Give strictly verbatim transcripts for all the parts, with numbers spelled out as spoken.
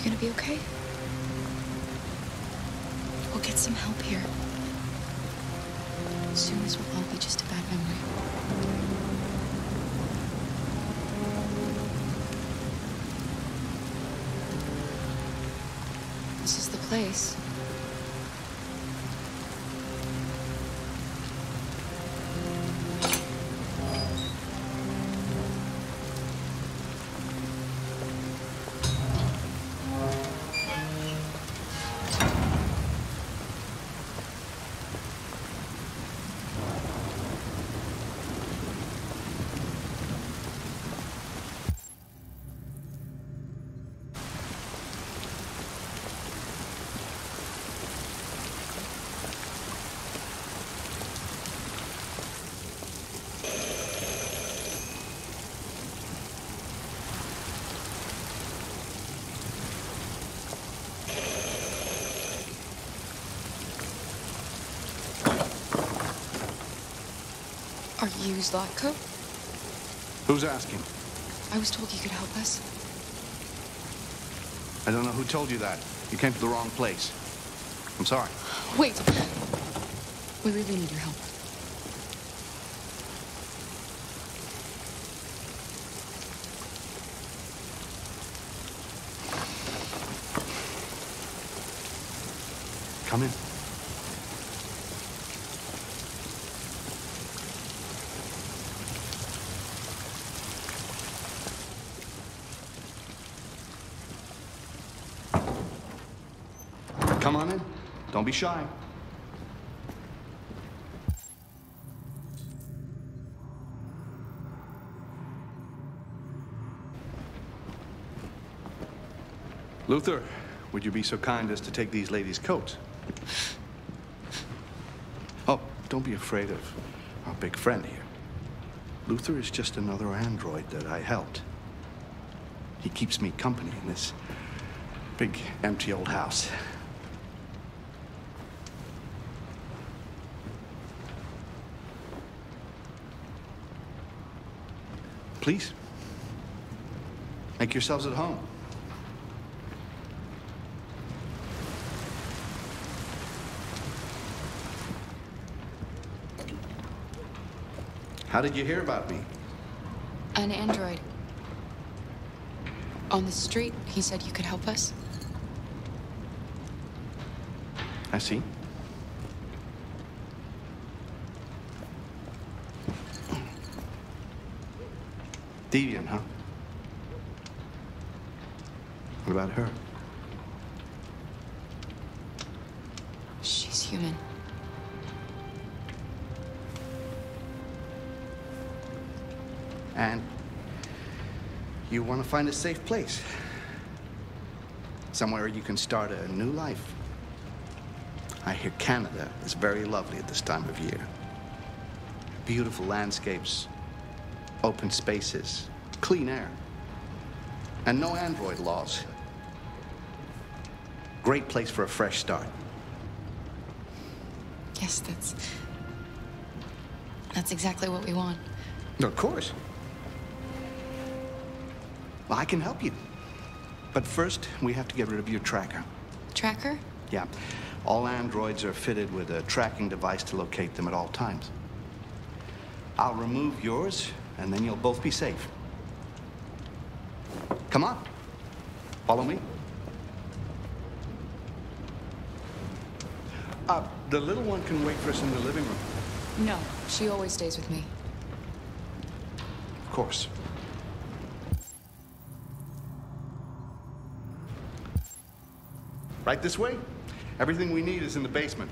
You gonna be okay? We'll get some help here. Soon this will all be just a bad memory. This is the place. Are you ZLATKO? Who's asking? I was told you could help us. I don't know who told you that. You came to the wrong place. I'm sorry. Wait. We really need your help. Come in. Come on in. Don't be shy. Luther, would you be so kind as to take these ladies' coats? Oh, don't be afraid of our big friend here. Luther is just another android that I helped. He keeps me company in this big, empty old house. Please, make yourselves at home. How did you hear about me? An android. On the street, he said you could help us. I see. Deviant, huh? What about her? She's human. And you want to find a safe place. Somewhere you can start a new life. I hear Canada is very lovely at this time of year. Beautiful landscapes, open spaces, clean air, and no android laws. Great place for a fresh start. Yes, that's... That's exactly what we want. Of course. Well, I can help you. But first, we have to get rid of your tracker. Tracker? Yeah. All androids are fitted with a tracking device to locate them at all times. I'll remove yours, and then you'll both be safe. Come on. Follow me. Uh, the little one can wait for us in the living room. No, she always stays with me. Of course. Right this way. Everything we need is in the basement.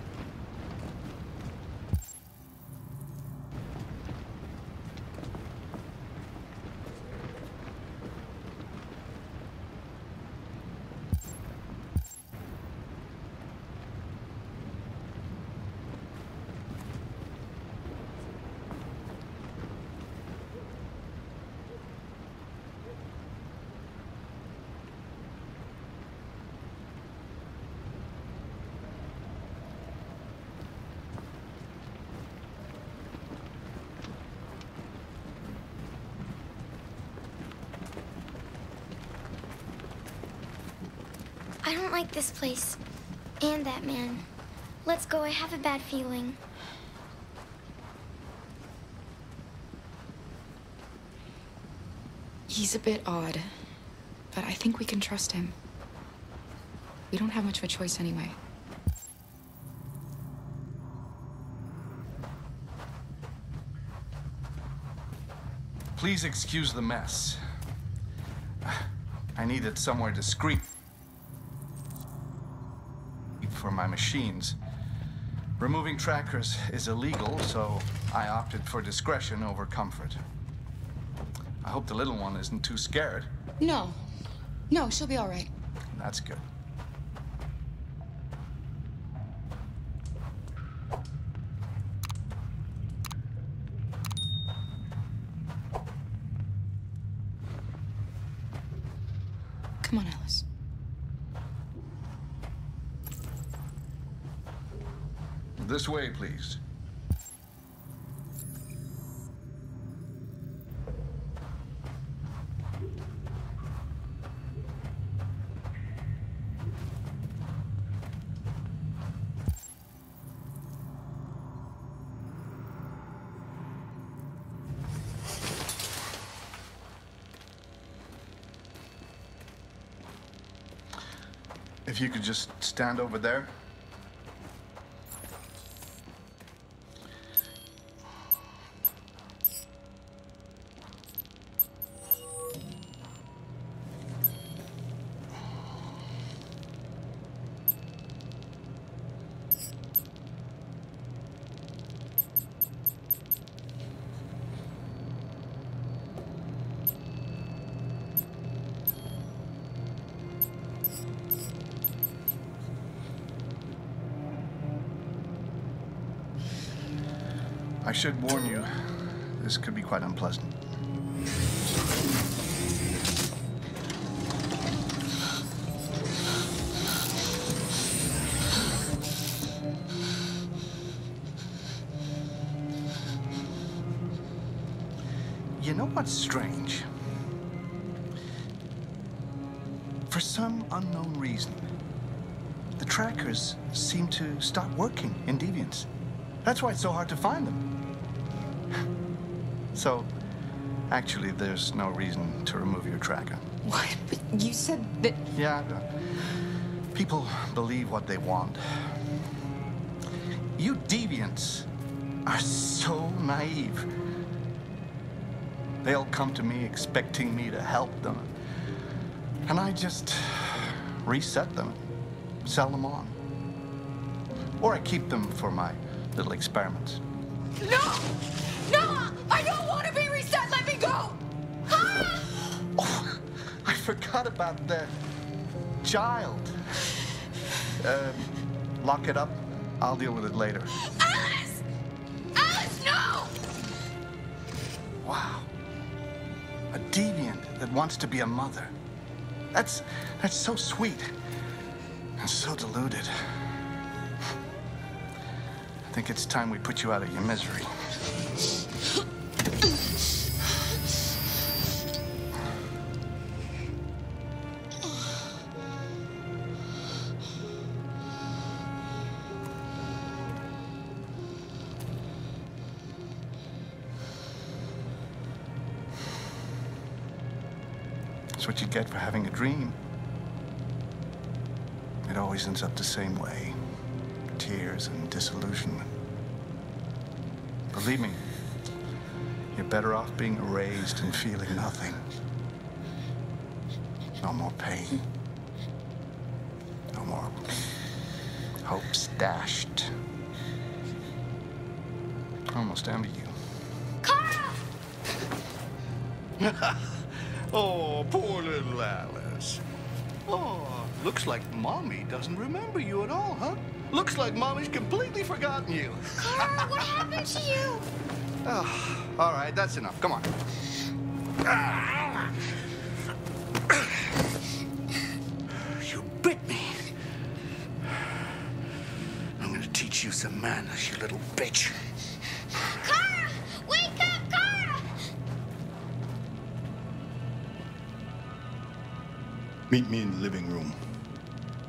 I don't like this place. And that man. Let's go, I have a bad feeling. He's a bit odd, but I think we can trust him. We don't have much of a choice anyway. Please excuse the mess. I needed somewhere discreet for my machines. Removing trackers is illegal, so I opted for discretion over comfort. I hope the little one isn't too scared. No. No, she'll be all right. That's good. Come on, Alice. This way, please. If you could just stand over there. I should warn you, this could be quite unpleasant. You know what's strange? For some unknown reason, the trackers seem to stop working in Deviants. That's why it's so hard to find them. So, actually, there's no reason to remove your tracker. What? But you said that... Yeah, people believe what they want. You deviants are so naive. They'll come to me expecting me to help them. And I just reset them, sell them on. Or I keep them for my little experiments. No! No! I don't want to be reset! Let me go! Ah! Oh, I forgot about the child. Uh, lock it up. I'll deal with it later. Alice! Alice, no! Wow. A deviant that wants to be a mother. That's, that's so sweet and so deluded. I think it's time we put you out of your misery. That's what you get for having a dream. It always ends up the same way. Tears and disillusionment. Believe me, you're better off being erased and feeling nothing. No more pain. No more hopes dashed. I almost envy you. Carl! Oh, poor little Alice. Oh, looks like Mommy doesn't remember you at all, huh? Looks like Mommy's completely forgotten you. Carl, what happened to you? Oh, all right, that's enough. Come on. You bit me. I'm gonna teach you some manners, you little bitch. Carl! Wake up, Carl! Meet me in the living room.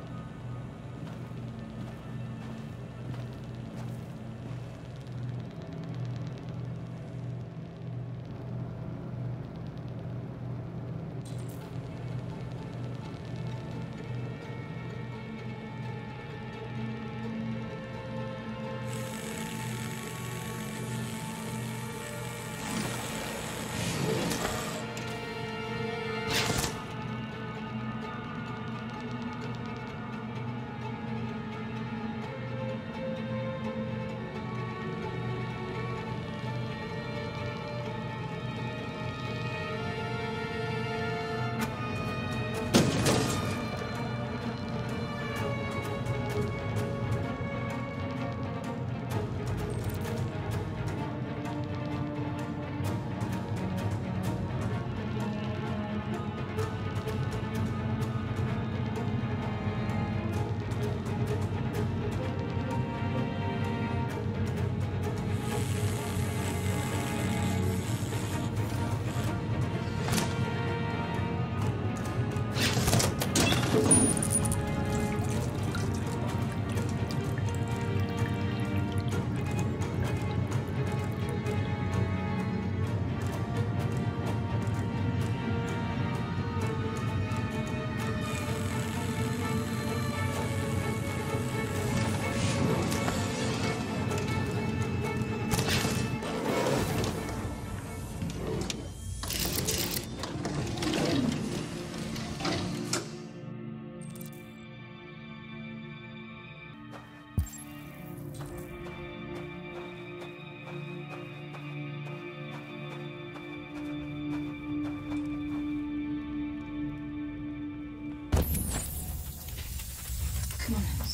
Come on, House.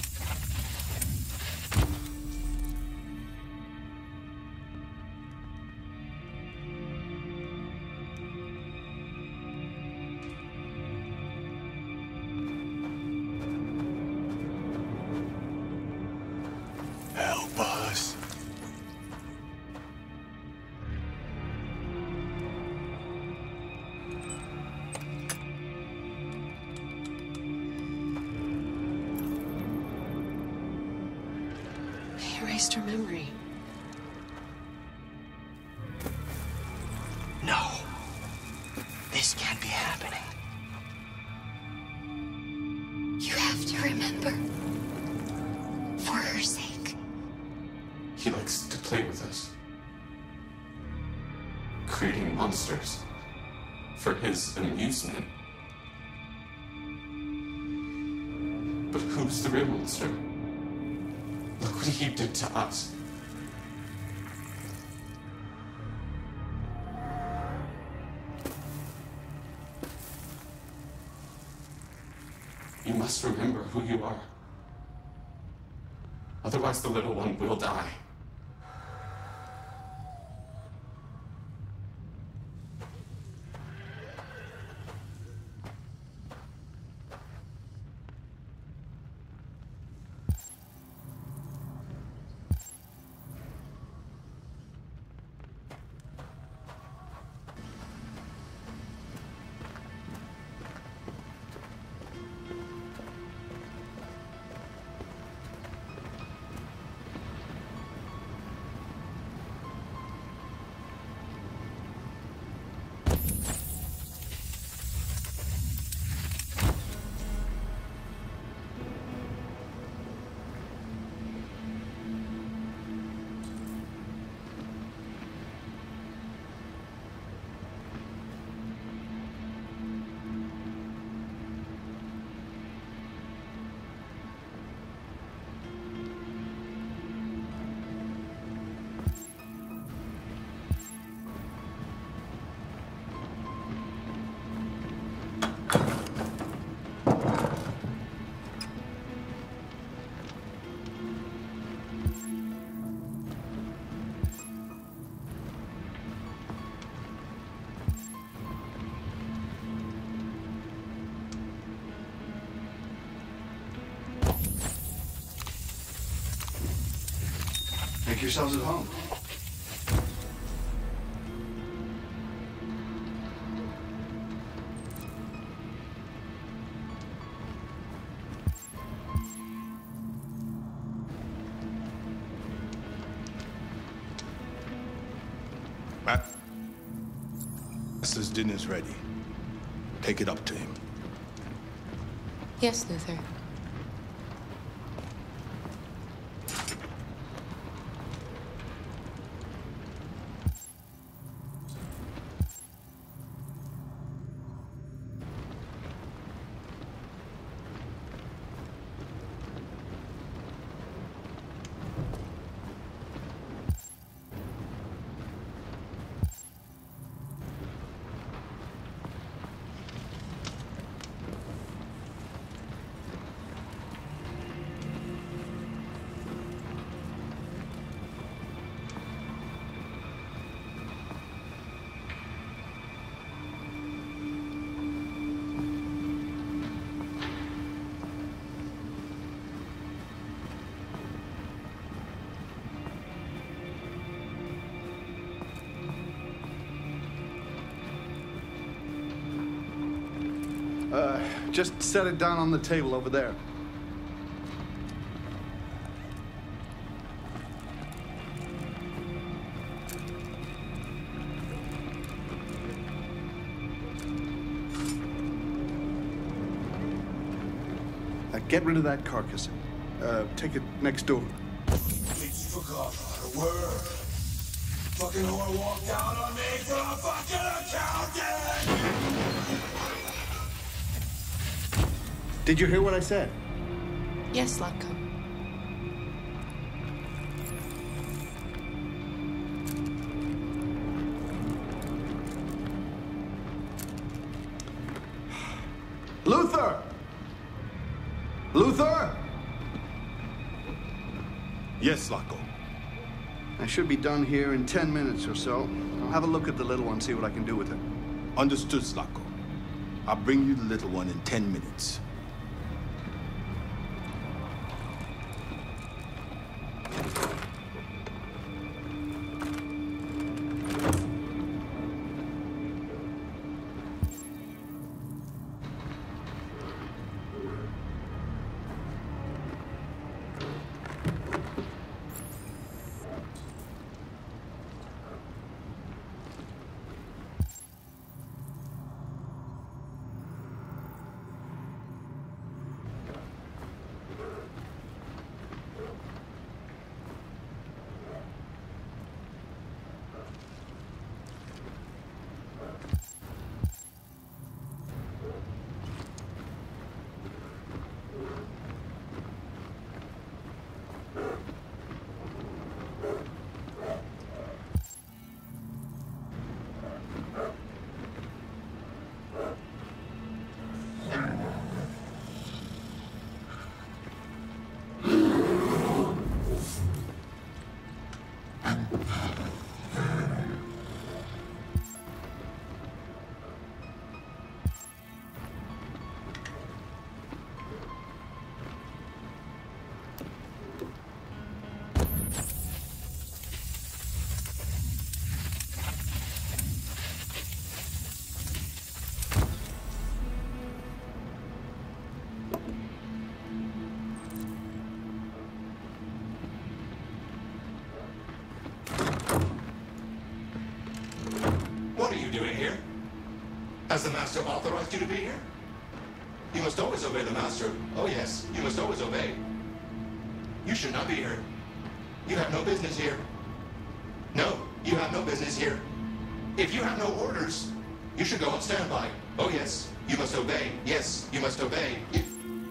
Help us. They erased her memory. No. This can't be happening. You have to remember. For her sake. He likes to play with us. Creating monsters. For his amusement. But who's the real monster? Look what he did to us. You must remember who you are. Otherwise, the little one will die. Make yourselves at home. Matt, Master's dinner's ready. Take it up to him. Yes, Luther. Uh, just set it down on the table over there. Uh, get rid of that carcass. Uh, take it next door. Bitch forgot how to work. Fucking whore walked out on me for a fucking accountant! Did you hear what I said? Yes, ZLATKO. Luther! Luther? Yes, ZLATKO. I should be done here in ten minutes or so. I'll have a look at the little one, see what I can do with her. Understood, ZLATKO. I'll bring you the little one in ten minutes. What are you doing here? Has the Master authorized you to be here? You must always obey the Master. Oh yes, you must always obey. You should not be here. You have no business here. No, you have no business here. If you have no orders, you should go on standby. Oh yes, you must obey. Yes, you must obey. You...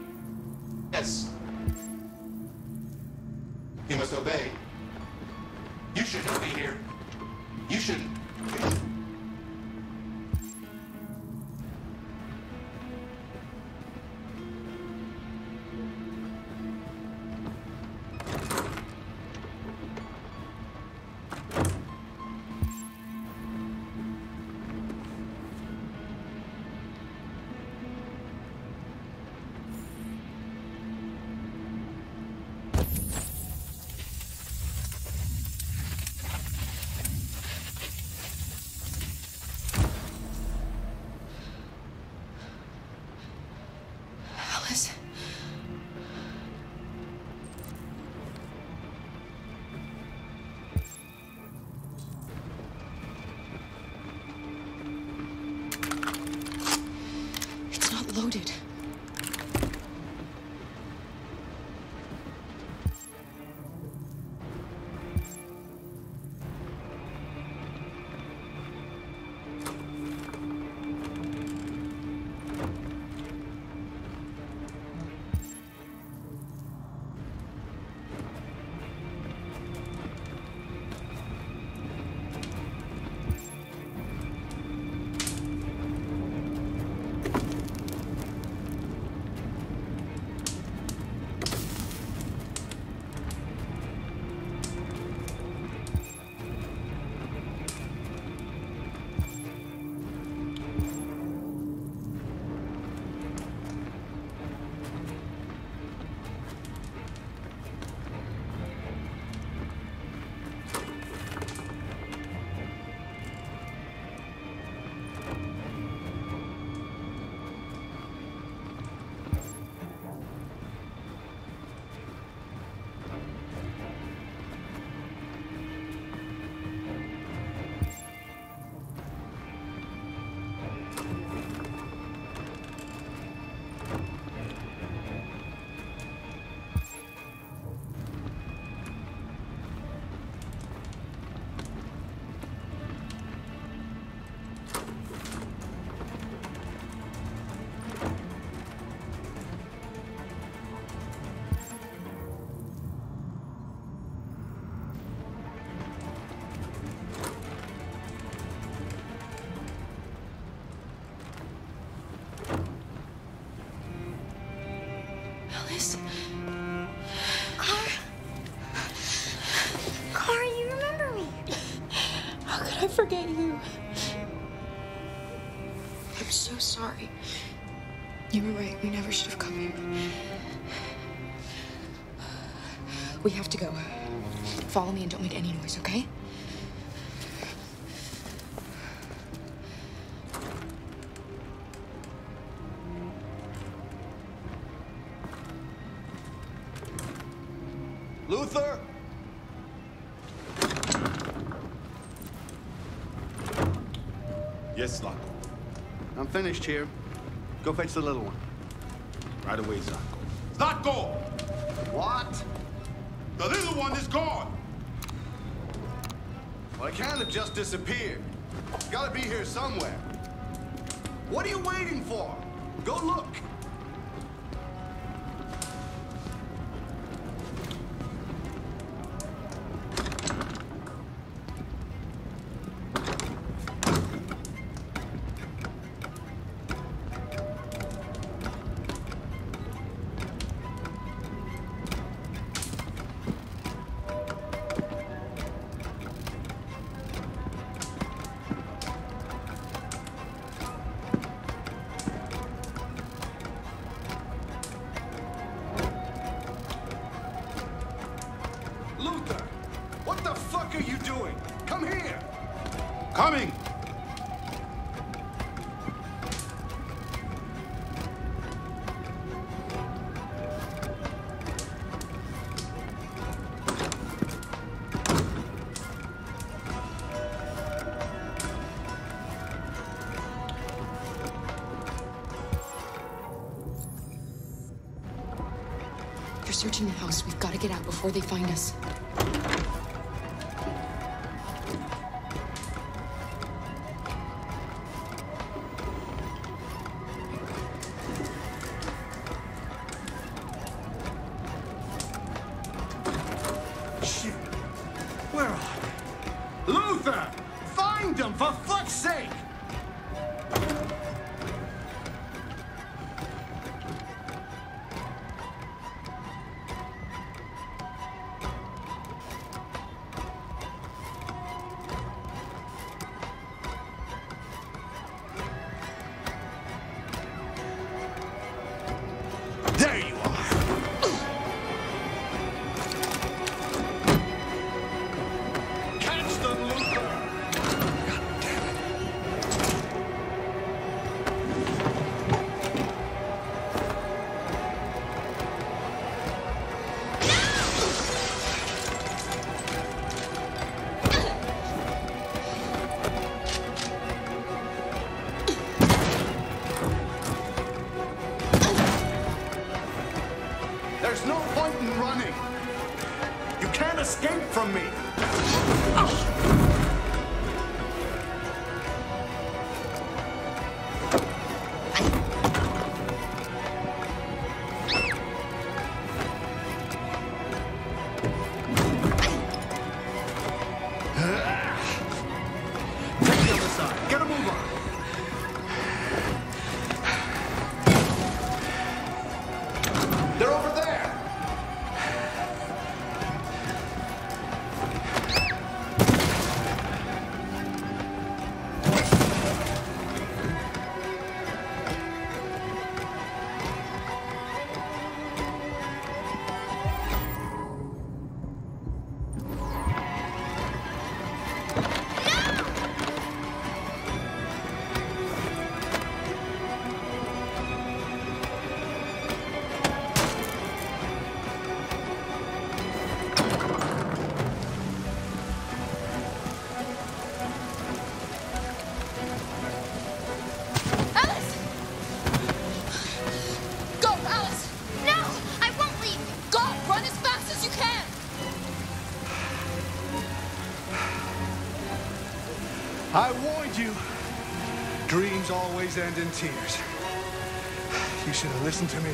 Yes. You must obey. You should not be here. You shouldn't. Alice. It's not loaded. Alice. Car? Car, you remember me? How could I forget you? I'm so sorry. You were right. We never should have come here. We have to go. Follow me and don't make any noise, okay? Luther? Yes, ZLATKO. I'm finished here. Go fetch the little one. Right away, ZLATKO. ZLATKO! What? The little one is gone! Well, I can't have just disappeared. It's gotta be here somewhere. What are you waiting for? Go look. Luther, what the fuck are you doing? Come here. Coming! They're searching the house. We've got to get out before they find us. Shit. Where are they? Luther! Find them, for fuck's sake! There you are! Catch them, Luther! God damn it. There's no point in running. You can't escape from me. Take the other side. Get a move on. They're over there. Alice! Go, Alice! No, I won't leave. Go! Run as fast as you can! I warned you. Dreams always end in tears. You should have listened to me.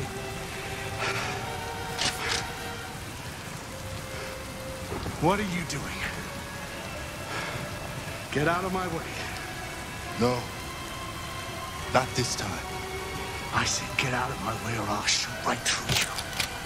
What are you doing? Get out of my way. No. Not this time. I said get out of my way or I'll shoot right through you.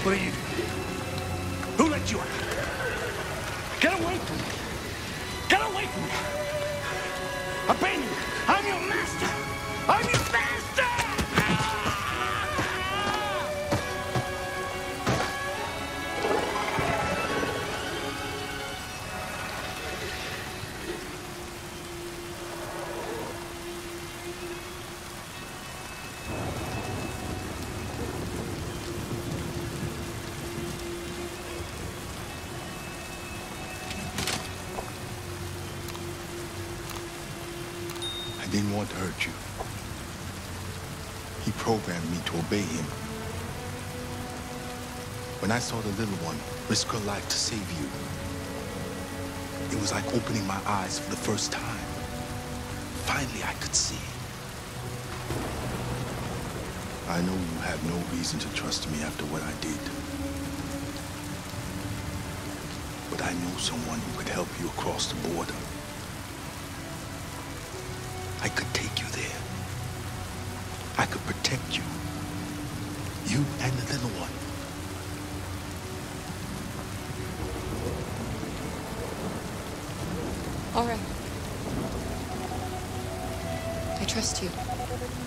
What are you doing? Who let you out? Get away from me! Get away from me! Obey me! I'm your master! I'm your master! I didn't want to hurt you. He programmed me to obey him. When I saw the little one risk her life to save you, it was like opening my eyes for the first time. Finally, I could see. I know you have no reason to trust me after what I did. But I know someone who could help you across the border. I could take you there. I could protect you. You and the little one. All right. I trust you.